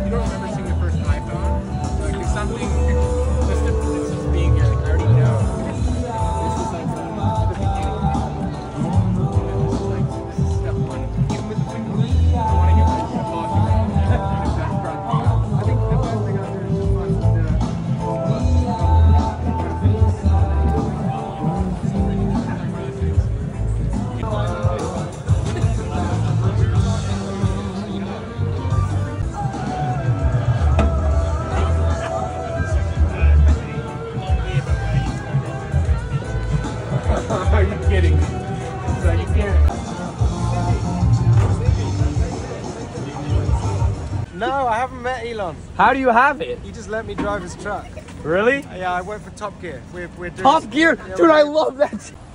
you don't remember seeing the first iPhone. Like there's something that's just being here. Like I already know. This is like the beginning. This is step one. Even with the finger, I want to get like a bossy around. I think the best thing out there is just fun to Are you kidding? So you can't. No, I haven't met Elon. How do you have it? He just let me drive his truck. Really? Yeah, I work for Top Gear. We're doing Top Gear? yeah, Dude, I love that.